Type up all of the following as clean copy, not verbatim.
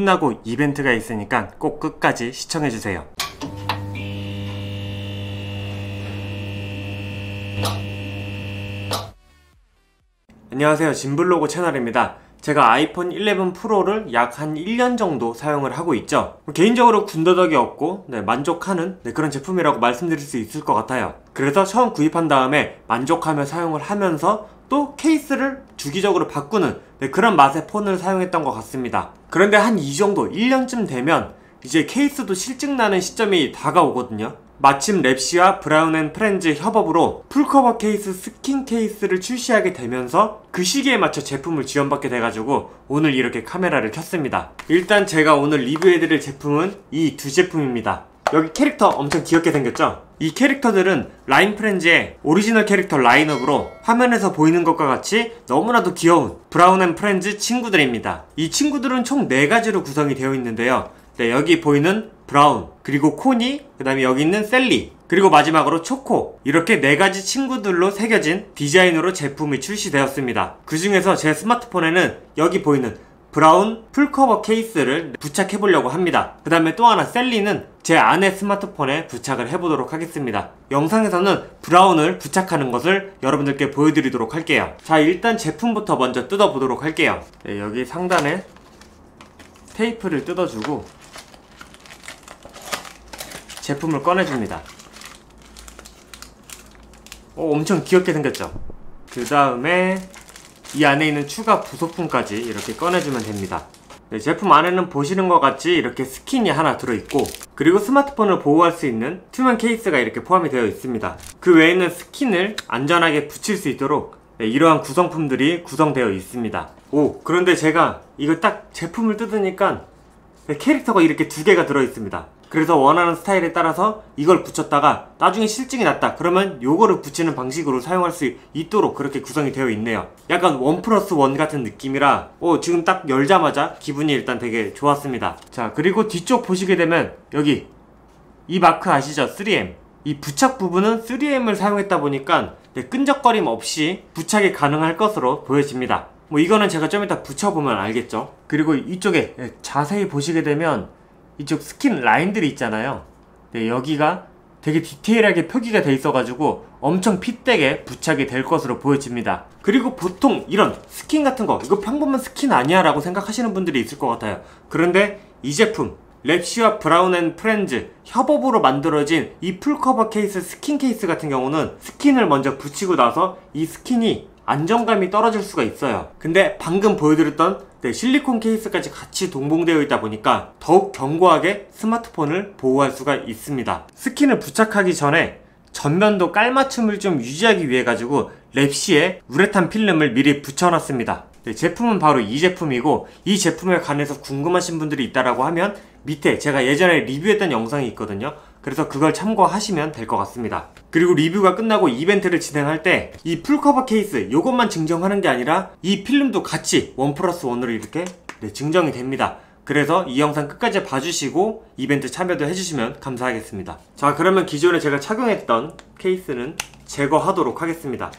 끝나고 이벤트가 있으니까 꼭 끝까지 시청해주세요. 안녕하세요, 진블로그 채널입니다. 제가 아이폰 11 프로를 약 한 1년 정도 사용을 하고 있죠. 개인적으로 군더더기 없고 만족하는 그런 제품이라고 말씀드릴 수 있을 것 같아요. 그래서 처음 구입한 다음에 만족하며 사용을 하면서 또 케이스를 주기적으로 바꾸는 그런 맛의 폰을 사용했던 것 같습니다. 그런데 한 이 정도 1년쯤 되면 이제 케이스도 실증나는 시점이 다가오거든요. 마침 랩시와 브라운앤프렌즈 협업으로 풀커버 케이스 스킨 케이스를 출시하게 되면서 그 시기에 맞춰 제품을 지원받게 돼가지고 오늘 이렇게 카메라를 켰습니다. 일단 제가 오늘 리뷰해드릴 제품은 이 두 제품입니다. 여기 캐릭터 엄청 귀엽게 생겼죠? 이 캐릭터들은 라인프렌즈의 오리지널 캐릭터 라인업으로 화면에서 보이는 것과 같이 너무나도 귀여운 브라운앤프렌즈 친구들입니다. 이 친구들은 총 4가지로 구성이 되어 있는데요. 여기 보이는 브라운, 그리고 코니, 그 다음에 여기 있는 셀리, 그리고 마지막으로 초코, 이렇게 4가지 친구들로 새겨진 디자인으로 제품이 출시되었습니다. 그 중에서 제 스마트폰에는 여기 보이는 브라운 풀커버 케이스를 부착해보려고 합니다. 그 다음에 또 하나 셀리는 제 아내 스마트폰에 부착을 해보도록 하겠습니다. 영상에서는 브라운을 부착하는 것을 여러분들께 보여드리도록 할게요. 자, 일단 제품부터 먼저 뜯어보도록 할게요. 여기 상단에 테이프를 뜯어주고 제품을 꺼내줍니다. 엄청 귀엽게 생겼죠? 그 다음에 이 안에 있는 추가 부속품까지 이렇게 꺼내주면 됩니다. 제품 안에는 보시는 것 같이 이렇게 스킨이 하나 들어있고, 그리고 스마트폰을 보호할 수 있는 투명 케이스가 이렇게 포함이 되어 있습니다. 그 외에는 스킨을 안전하게 붙일 수 있도록 이러한 구성품들이 구성되어 있습니다. 그런데 제가 이거 딱 제품을 뜯으니까 캐릭터가 이렇게 2개가 들어있습니다. 그래서 원하는 스타일에 따라서 이걸 붙였다가 나중에 실증이 났다 그러면 요거를 붙이는 방식으로 사용할 수 있도록 그렇게 구성이 되어 있네요. 약간 1+1 같은 느낌이라 지금 딱 열자마자 기분이 일단 되게 좋았습니다. 자, 그리고 뒤쪽 보시게 되면 여기 이 마크 아시죠? 3M. 이 부착 부분은 3M을 사용했다 보니까 끈적거림 없이 부착이 가능할 것으로 보여집니다. 이거는 제가 좀 이따 붙여보면 알겠죠? 그리고 이쪽에 자세히 보시게 되면 이쪽 스킨 라인들이 있잖아요. 여기가 되게 디테일하게 표기가 돼 있어가지고 엄청 핏되게 부착이 될 것으로 보여집니다. 그리고 보통 이런 스킨 같은 거 이거 평범한 스킨 아니야 라고 생각하시는 분들이 있을 것 같아요. 그런데 이 제품 랩시와 브라운앤프렌즈 협업으로 만들어진 이 풀커버 케이스 스킨 케이스 같은 경우는 스킨을 먼저 붙이고 나서 이 스킨이 안정감이 떨어질 수가 있어요. 근데 방금 보여드렸던 실리콘 케이스까지 같이 동봉되어 있다 보니까 더욱 견고하게 스마트폰을 보호할 수가 있습니다. 스킨을 부착하기 전에 전면도 깔맞춤을 좀 유지하기 위해 가지고 랩시에 우레탄 필름을 미리 붙여놨습니다. 제품은 바로 이 제품이고, 이 제품에 관해서 궁금하신 분들이 있다라고 하면 밑에 제가 예전에 리뷰했던 영상이 있거든요. 그래서 그걸 참고하시면 될 것 같습니다. 그리고 리뷰가 끝나고 이벤트를 진행할 때 이 풀커버 케이스 요것만 증정하는 게 아니라 이 필름도 같이 1+1으로 이렇게 증정이 됩니다. 그래서 이 영상 끝까지 봐주시고 이벤트 참여도 해주시면 감사하겠습니다. 자, 그러면 기존에 제가 착용했던 케이스는 제거하도록 하겠습니다.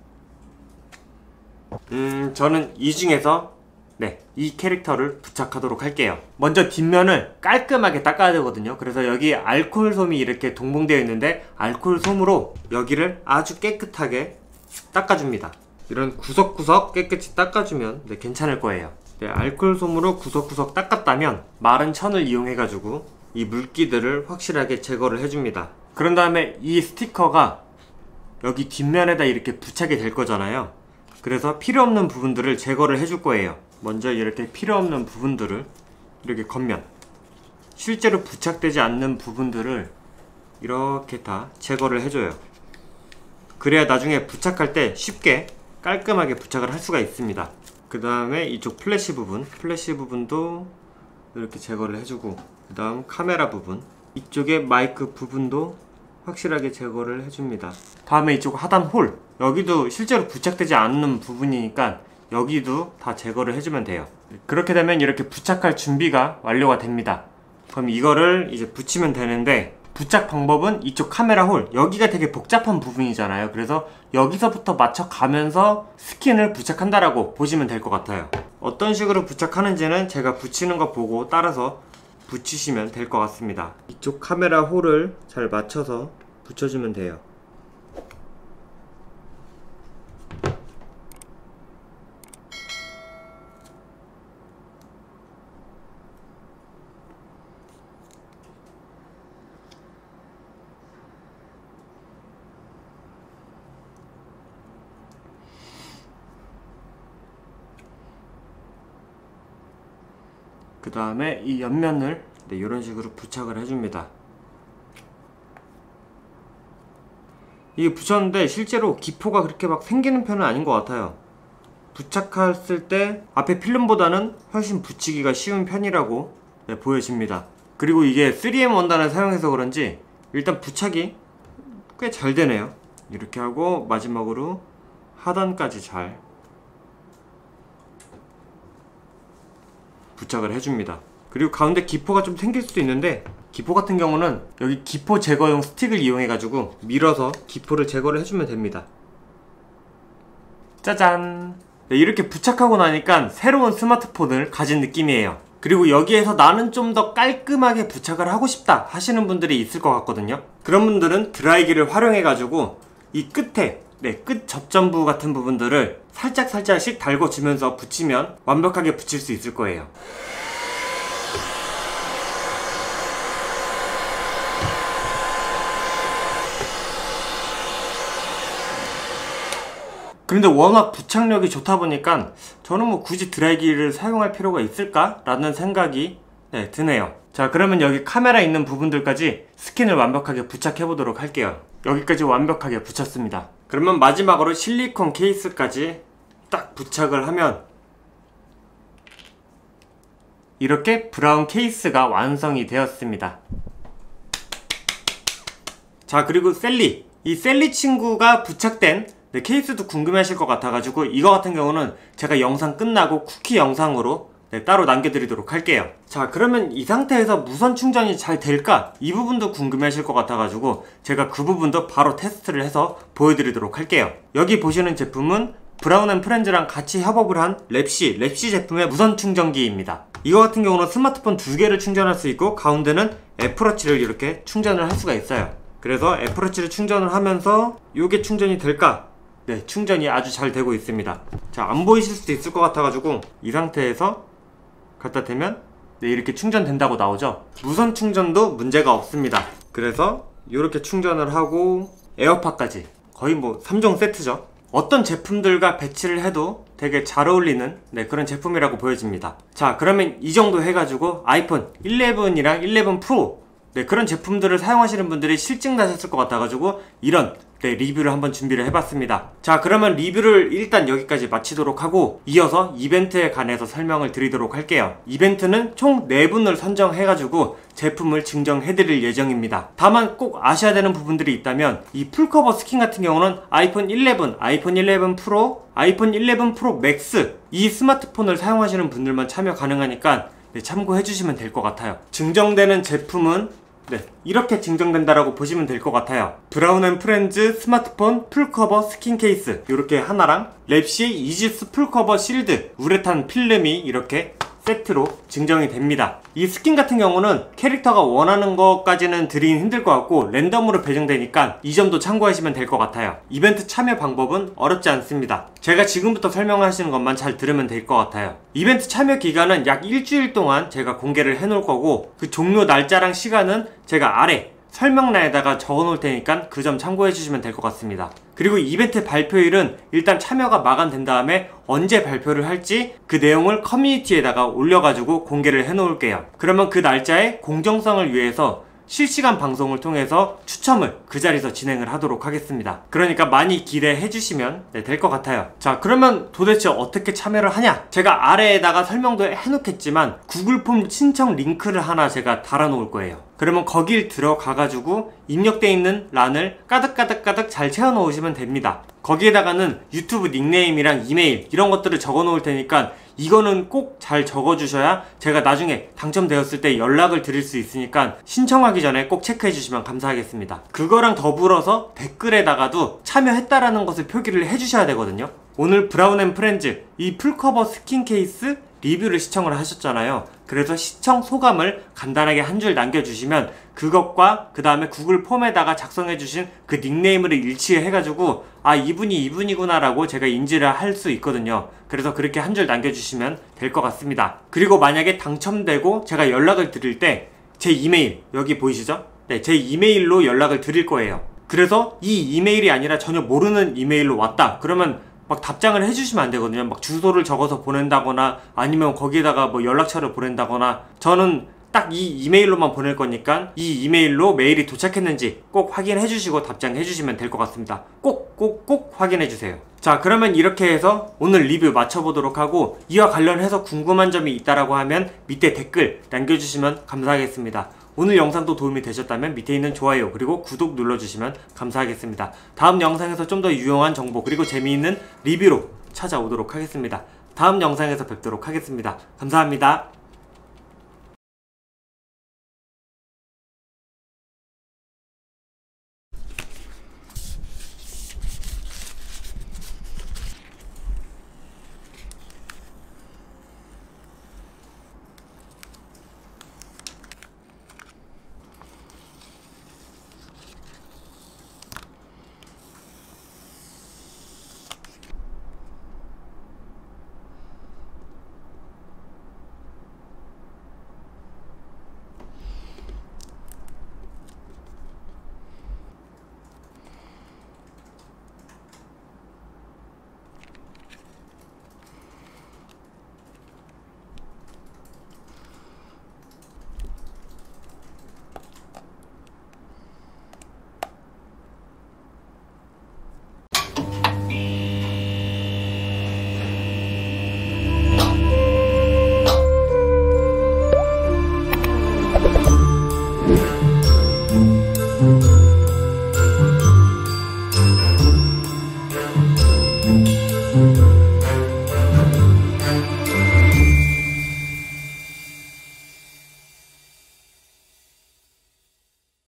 저는 이 중에서 이 캐릭터를 부착하도록 할게요. 먼저 뒷면을 깔끔하게 닦아야 되거든요. 그래서 여기 알코올솜이 이렇게 동봉되어 있는데 알코올솜으로 여기를 아주 깨끗하게 닦아줍니다. 이런 구석구석 깨끗이 닦아주면 괜찮을 거예요. 알코올솜으로 구석구석 닦았다면 마른 천을 이용해가지고 이 물기들을 확실하게 제거를 해줍니다. 그런 다음에 이 스티커가 여기 뒷면에다 이렇게 부착이 될 거잖아요. 그래서 필요없는 부분들을 제거를 해줄 거예요. 먼저 이렇게 필요없는 부분들을 이렇게 겉면, 실제로 부착되지 않는 부분들을 이렇게 다 제거를 해줘요. 그래야 나중에 부착할 때 쉽게 깔끔하게 부착을 할 수가 있습니다. 그 다음에 이쪽 플래시 부분도 이렇게 제거를 해주고, 그 다음 카메라 부분, 이쪽에 마이크 부분도 확실하게 제거를 해줍니다. 다음에 이쪽 하단 홀, 여기도 실제로 부착되지 않는 부분이니까 여기도 다 제거를 해주면 돼요. 그렇게 되면 이렇게 부착할 준비가 완료가 됩니다. 그럼 이거를 이제 붙이면 되는데, 부착 방법은 이쪽 카메라 홀, 여기가 되게 복잡한 부분이잖아요. 그래서 여기서부터 맞춰가면서 스킨을 부착한다라고 보시면 될 것 같아요. 어떤 식으로 부착하는지는 제가 붙이는 거 보고 따라서 붙이시면 될 것 같습니다. 이쪽 카메라 홀을 잘 맞춰서 붙여주면 돼요. 그 다음에 이 옆면을 이런 식으로 부착을 해줍니다. 이게 붙였는데 실제로 기포가 그렇게 막 생기는 편은 아닌 것 같아요. 부착했을 때 앞에 필름보다는 훨씬 붙이기가 쉬운 편이라고 보여집니다. 그리고 이게 3M 원단을 사용해서 그런지 일단 부착이 꽤 잘 되네요. 이렇게 하고 마지막으로 하단까지 잘 부착을 해줍니다. 그리고 가운데 기포가 좀 생길 수도 있는데, 기포 같은 경우는 여기 기포 제거용 스틱을 이용해가지고 밀어서 기포를 제거를 해주면 됩니다. 짜잔! 네, 이렇게 부착하고 나니까 새로운 스마트폰을 가진 느낌이에요. 그리고 여기에서 나는 좀 더 깔끔하게 부착을 하고 싶다 하시는 분들이 있을 것 같거든요. 그런 분들은 드라이기를 활용해가지고 이 끝에 끝 접점부 같은 부분들을 살짝씩 달궈주면서 붙이면 완벽하게 붙일 수 있을 거예요. 그런데 워낙 부착력이 좋다 보니까 저는 뭐 굳이 드라이기를 사용할 필요가 있을까? 라는 생각이 드네요. 자, 그러면 여기 카메라 있는 부분들까지 스킨을 완벽하게 부착해 보도록 할게요. 여기까지 완벽하게 붙였습니다. 그러면 마지막으로 실리콘 케이스까지 딱 부착을 하면 이렇게 브라운 케이스가 완성이 되었습니다. 자, 그리고 셀리, 이 셀리 친구가 부착된 케이스도 궁금해하실 것 같아가지고 이거 같은 경우는 제가 영상 끝나고 쿠키 영상으로 따로 남겨드리도록 할게요. 자, 그러면 이 상태에서 무선 충전이 잘 될까? 이 부분도 궁금해하실 것 같아가지고 제가 그 부분도 바로 테스트를 해서 보여드리도록 할게요. 여기 보시는 제품은 브라운 앤 프렌즈랑 같이 협업을 한 랩시 제품의 무선 충전기입니다. 이거 같은 경우는 스마트폰 2개를 충전할 수 있고 가운데는 애플워치를 이렇게 충전을 할 수가 있어요. 그래서 애플워치를 충전을 하면서 이게 충전이 될까? 네, 충전이 아주 잘 되고 있습니다. 자, 안 보이실 수도 있을 것 같아가지고 이 상태에서 갖다 대면 이렇게 충전된다고 나오죠. 무선 충전도 문제가 없습니다. 그래서 이렇게 충전을 하고 에어팟까지 거의 뭐 3종 세트죠. 어떤 제품들과 배치를 해도 되게 잘 어울리는 그런 제품이라고 보여집니다. 자, 그러면 이 정도 해가지고 아이폰 11이랑 11 프로 그런 제품들을 사용하시는 분들이 실증 나셨을 것 같아가지고 이런 리뷰를 한번 준비를 해봤습니다. 자, 그러면 리뷰를 일단 여기까지 마치도록 하고 이어서 이벤트에 관해서 설명을 드리도록 할게요. 이벤트는 총 4분을 선정해가지고 제품을 증정해드릴 예정입니다. 다만 꼭 아셔야 되는 부분들이 있다면 이 풀커버 스킨 같은 경우는 아이폰 11, 아이폰 11 프로, 아이폰 11 프로 맥스 이 스마트폰을 사용하시는 분들만 참여 가능하니까 참고해주시면 될 것 같아요. 증정되는 제품은 이렇게 증정된다라고 보시면 될 것 같아요. 브라운 앤 프렌즈 스마트폰 풀커버 스킨 케이스 이렇게 하나랑 랩시 이지스 풀커버 실드 우레탄 필름이 이렇게 세트로 증정이 됩니다. 이 스킨 같은 경우는 캐릭터가 원하는 것까지는 드리긴 힘들 것 같고 랜덤으로 배정되니까 이 점도 참고하시면 될 것 같아요. 이벤트 참여 방법은 어렵지 않습니다. 제가 지금부터 설명하시는 것만 잘 들으면 될 것 같아요. 이벤트 참여 기간은 약 일주일 동안 제가 공개를 해놓을 거고 그 종료 날짜랑 시간은 제가 아래 설명란에다가 적어놓을 테니까 그 점 참고해 주시면 될 것 같습니다. 그리고 이벤트 발표일은 일단 참여가 마감된 다음에 언제 발표를 할지 그 내용을 커뮤니티에다가 올려가지고 공개를 해놓을게요. 그러면 그 날짜의 공정성을 위해서 실시간 방송을 통해서 추첨을 그 자리에서 진행을 하도록 하겠습니다. 그러니까 많이 기대해 주시면 될 것 같아요. 자, 그러면 도대체 어떻게 참여를 하냐? 제가 아래에다가 설명도 해놓겠지만 구글 폼 신청 링크를 하나 제가 달아놓을 거예요. 그러면 거길 들어가가지고 입력되어 있는 란을 가득 잘 채워 놓으시면 됩니다. 거기에다가는 유튜브 닉네임이랑 이메일 이런 것들을 적어 놓을 테니까 이거는 꼭 잘 적어 주셔야 제가 나중에 당첨되었을 때 연락을 드릴 수 있으니까 신청하기 전에 꼭 체크해 주시면 감사하겠습니다. 그거랑 더불어서 댓글에다가도 참여했다라는 것을 표기를 해 주셔야 되거든요. 오늘 브라운 앤 프렌즈 이 풀커버 스킨 케이스 리뷰를 시청을 하셨잖아요. 그래서 시청 소감을 간단하게 한 줄 남겨주시면 그것과 그 다음에 구글 폼에다가 작성해주신 그 닉네임을 일치해가지고 아 이분이구나 라고 제가 인지를 할 수 있거든요. 그래서 그렇게 한 줄 남겨주시면 될 것 같습니다. 그리고 만약에 당첨되고 제가 연락을 드릴 때 제 이메일 여기 보이시죠? 네, 제 이메일로 연락을 드릴 거예요. 그래서 이 이메일이 아니라 전혀 모르는 이메일로 왔다 그러면 막 답장을 해주시면 안 되거든요. 막 주소를 적어서 보낸다거나 아니면 거기에다가 뭐 연락처를 보낸다거나 저는 딱 이 이메일로만 보낼 거니까 이 이메일로 메일이 도착했는지 꼭 확인해 주시고 답장해 주시면 될 것 같습니다. 꼭 확인해 주세요. 자, 그러면 이렇게 해서 오늘 리뷰 마쳐보도록 하고 이와 관련해서 궁금한 점이 있다라고 하면 밑에 댓글 남겨주시면 감사하겠습니다. 오늘 영상도 도움이 되셨다면 밑에 있는 좋아요 그리고 구독 눌러주시면 감사하겠습니다. 다음 영상에서 좀 더 유용한 정보 그리고 재미있는 리뷰로 찾아오도록 하겠습니다. 다음 영상에서 뵙도록 하겠습니다. 감사합니다.